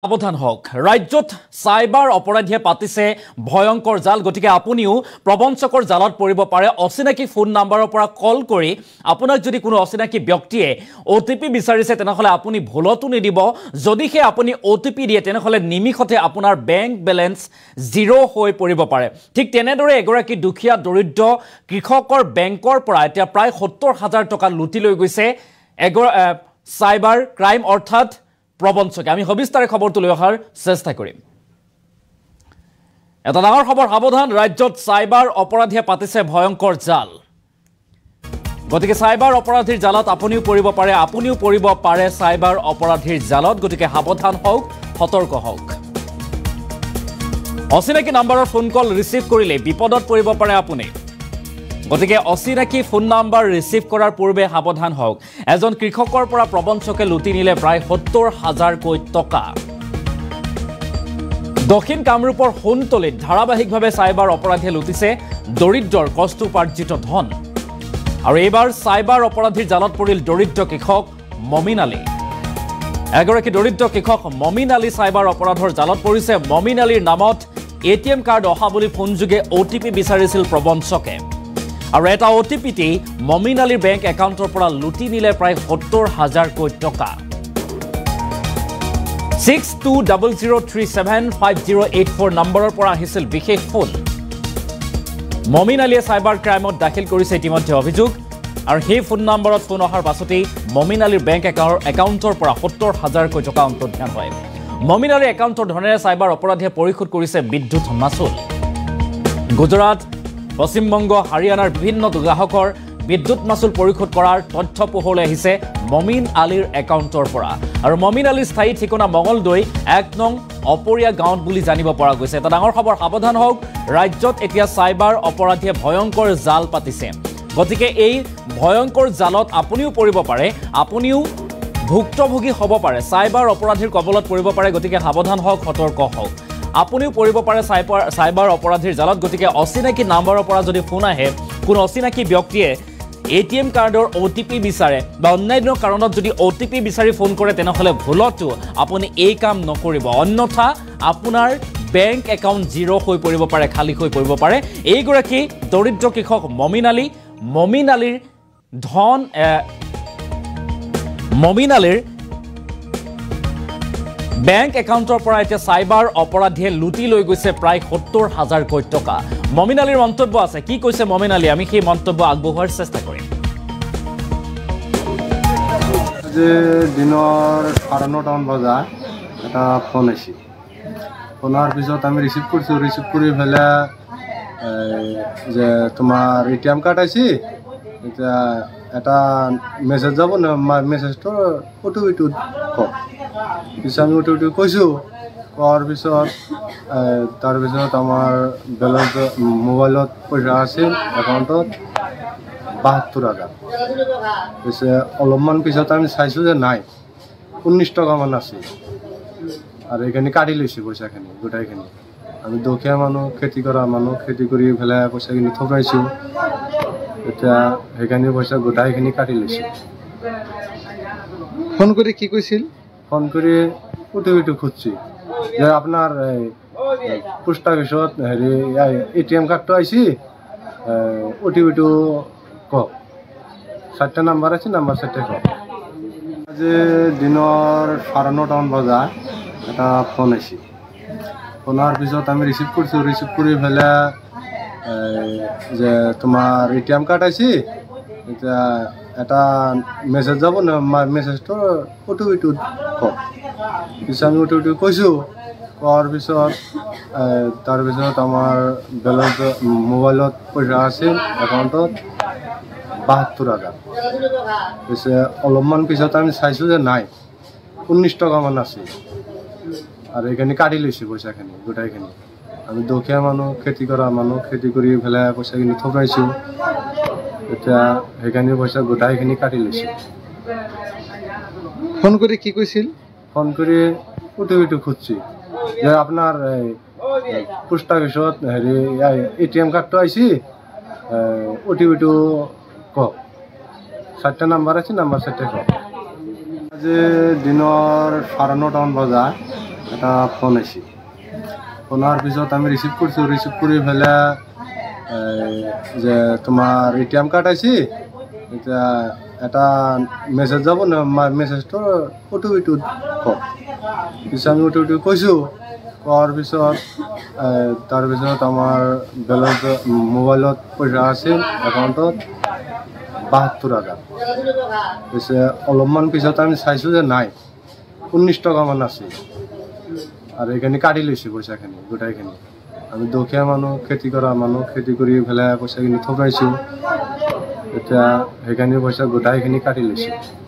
সাবধান হোক ৰাজ্যত সাইবাৰ অপৰাধীয়ে পাতিছে ভয়ংকৰ জাল গতিকে আপুনিও প্ৰবঞ্চকৰ জালত পৰিব পাৰে অচিনাকি ফোন নাম্বাৰৰ পৰা কল কৰি আপোনাক যদি কোনো অচিনাকি ব্যক্তিয়ে ওটিপি বিচাৰিছে তেনেহলে আপুনি ভুলতো নিদিব যদিহে আপুনি ওটিপি দিয়ে তেনেহলে নিমিখতে আপোনাৰ বেংক বেলেন্স জিৰো হৈ পৰিব পাৰে ঠিক তেনেদৰে এগৰাকী দুখীয়া দৰিদ্ৰ কৃষকৰ বেংকৰ পৰা এতিয়া প্ৰায় ৭০,০০০ টকা লুটি লৈ গৈছে সাইবাৰ ক্ৰাইম অৰ্থাৎ প্ৰবঞ্চকে আমি সবিস্তাৰে খবৰটো লৈ অহাৰ চেষ্টা কৰিম এটা ডাঙৰ খবৰ সাবধান ৰাজ্যত সাইবাৰ অপৰাধীয়ে পাতিছে ভয়ংকৰ জাল গতিকে সাইবাৰ অপৰাধীৰ জালত আপুনিও পৰিব পাৰে সাইবাৰ অপৰাধীৰ জালত গতিকে সাবধান হওক সতৰ্ক হওক অচিনাকি নাম্বাৰৰ ফোন কল ৰিচিভ কৰিলে বিপদত পৰিব পাৰে আপুনি গতিকে অচিনাকি ফোন নাম্বাৰ ৰিচিভ কৰাৰ পূৰ্বে সাবধান হওক এজন কৃষকৰ পৰা প্ৰবঞ্চকে লুটি নিলে প্ৰায় ৭০,০০০ কোটি টকা দক্ষিণ কামৰূপৰ সোণতলিত ধাৰাবাহিকভাৱে সাইবাৰ অপৰাধীয়ে লুটিছে দৰিদ্ৰৰ কষ্ট উপাৰ্জিত ধন আৰু এইবাৰ সাইবাৰ অপৰাধীৰ জালত পৰিল দৰিদ্ৰ কৃষক মমিন আলী এগৰাকী দৰিদ্ৰ কৃষক মমিন আলী সাইবাৰ অপৰাধৰ জালত পৰিছে মমিন আলীৰ নামত এটিএম কাৰ্ড অহা বুলি ফোনযোগে ওটিপি বিচাৰিছিল প্ৰবঞ্চকে আৰু এটা ওটিপিটি মমিন আলীৰ বেংক একাউণ্টৰ পৰা লুটি নিলে প্ৰায় ৭০,০০০ কোটি টকা 6200375084 নম্বৰৰ পৰা আহিছিল বিশেষ ফোন মমিন আলীয়ে সাইবাৰ ক্ৰাইমত দাখিল কৰিছে ইতিমধ্যে অভিযোগ আৰু সেই ফোন নম্বৰত ফোন অহাৰ পাছতেই মমিন আলীৰ বেংক একাউণ্টৰ পৰা ৭০,০০০ কোটি টকা অন্তৰ্ধান হয় মমিন আলীৰ একাউণ্টৰ ধনেৰে সাইবাৰ অপৰাধীয়ে পৰিশোধ কৰিছে বিদ্যুৎ মাচুল গুজৰাট পশ্চিমবংগ হাৰিয়ানাৰ বিভিন্ন গ্ৰাহকৰ বিদ্যুৎ মাচুল পৰিশোধ কৰাৰ তথ্য পোহৰলৈ আহিছে মমিন আলীৰ একাউণ্টৰ পৰা আৰু মমিন আলীৰ স্থায়ী ঠিকনা মঙলদৈ ১ নং অপৰীয়া গাঁৱত বুলি জানিব পৰা গৈছে এটা ডাঙৰ খবৰ সাবধান হওক ৰাজ্যত এতিয়া সাইবাৰ অপৰাধীয়ে ভয়ংকৰ জাল পাতিছে গতিকে এই ভয়ংকৰ জালত আপুনিও পৰিব পাৰে আপুনিও ভুক্তভোগী হ'ব পাৰে সাইবাৰ অপৰাধীৰ কবলত পৰিব পাৰে গতিকে সাবধান হওক সতৰ্ক হওক আপুনিও পৰিব পাৰে সাইবাৰ অপৰাধীৰ জালত গতিকে অচিনাকি নাম্বাৰৰ পৰা যদি ফোন আহে কোনো অচিনাকি ব্যক্তিয়ে এটিএম কাৰ্ডৰ ওটিপি বিচাৰে বা অন্যান্য কাৰণত যদি ওটিপি বিচাৰি ফোন কৰে তেনেহলে ভুলতো আপুনি এই কাম নকৰিব অন্যথা আপোনাৰ বেংক একাউণ্ট জিৰো হৈ পৰিব পাৰে খালী হৈ পৰিব পাৰে এইগৰাকী দৰিদ্ৰ কৃষক মমিন আলীৰ ধন মমিন আলীৰ বেংক একাউণ্টৰ পৰা এতিয়া সাইবাৰ অপৰাধীয়ে লুটি লৈ গৈছে প্ৰায় ৭০,০০০ কোটি টকা মমিন আলীৰ মন্তব্য আছে কি কৈছে মমিন আলী আমি সেই মন্তব্য আগবঢ়োৱাৰ চেষ্টা কৰিম যে দিনৰ ৯:৩০ বজাত এটা ফোন আহিছিল ফোনৰ পিছত আমি ৰিচিভ কৰি ফেলে যে তোমাৰ এটিএম কাৰ্ড আছে এতিয়া এটা মেছেজ যাব না মেছেজটো ওটিপিটো কওক পিছত আমি ওটিপিটো কৈছোঁ কোৱাৰ পিছত তাৰপিছত আমাৰ বেলেঞ্চ মোবাইলত পইচা আছিল একাউণ্টত ৭২,০০০ পিছে অলপমান পিছত আমি চাইছোঁ যে নাই ১৯ টকামান আছিল আৰু এইখিনি কাটি লৈছে পইচাখিনি গোটাইখিনি আমি দুখীয়া মানুহ খেতি কৰা মানুহ খেতি কৰি পেলাই পইচাখিনি থকাইছোঁ এতিয়া সেইখিনি পইচা গোটাইখিনি কাটি লৈছে ফোন কৰি কি কৈছিল ফোন কৰি ওটিপিটো খুঁজছি যে আপোনাৰ পোষ্ট অফিচত হেৰি এটিএম কাৰ্ডটো আহিছে ওটিপিটো কওক ৪টা নাম্বাৰ আছে নাম্বাৰ ৪টা কওক আজি দিনৰ ৯:৩০ বজাত এটা ফোন আহিছিল ফোনৰ পিছত আমি ৰিচিভ কৰি ফেলে যে তোমাৰ এটিএম কাৰ্ড আছে এতিয়া এটা মেছেজ যাব না মেছেজটো ওটিপিটো কওক পিছত আমি ওটিপিটো কৈছোঁ কোৱাৰ পিছত তাৰপিছত আমাৰ বেলেঞ্চ মোবাইলত পইচা আছিল একাউণ্টত ৭২,০০০ পিছে অলপমান পিছত আমি চাইছোঁ যে নাই ১৯ টকামান আছিল আৰু এইখিনি কাটি লৈছে পইচাখিনি গোটাইখিনি আমি দুখীয়া মানুহ খেতি কৰা মানুহ খেতি কৰি পেলাই পইচাখিনি থকাইছোঁ এতিয়া সেইখিনি পইচা গোটাইখিনি কাটি লৈছে ফোন কৰি কি কৈছিল ফোন কৰি ওটিপিটো খুঁজছি যে আপোনাৰ পোষ্ট অফিচত হেৰি এটিএম কাৰ্ডটো আহিছে ওটিপিটো কওক ৪টা নাম্বাৰ আছে নাম্বাৰ ৪টা কওক আজি দিনৰ ৯:৩০ বজাত এটা ফোন আহিছে। ফোন অহাৰ পিছত আমি ৰিচিভ কৰিছোঁ। ৰিচিভ কৰি পেলাই যে তোমাৰ ATM কাৰ্ড আহিছে, এতিয়া এটা মেছেজ যাব ন, মেছেজটোৰ OTP-টো কওক। পিছত আমি OTP কৈছোঁ। কোৱাৰ পিছত তাৰপিছত আমাৰ বেলেঞ্চ মোবাইলত পইচা আছিল একাউণ্টত ৭২,০০০। পিছে অলপমান পিছত আমি চাইছোঁ যে নাই, ১৯ টকামান আছিল। আৰু এইখিনি কাটি লৈছে পইচাখিনি গোটাইখিনি। আমি দুখীয়া মানুহ, খেতি কৰা মানুহ, খেতি কৰি পেলাই পইচাখিনি থগাইছোঁ। এতিয়া সেইখিনি পইচা গোটাইখিনি কাটি লৈছে।